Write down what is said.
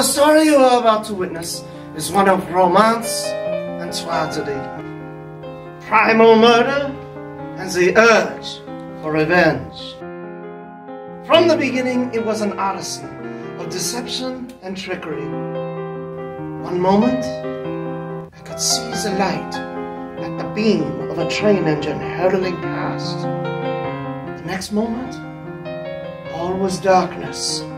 story you are about to witness is one of romance and tragedy, primal murder and the urge for revenge. From the beginning, it was an odyssey of deception and trickery. One moment, I could see the light like the beam of a train engine hurtling past. The next moment, all was darkness.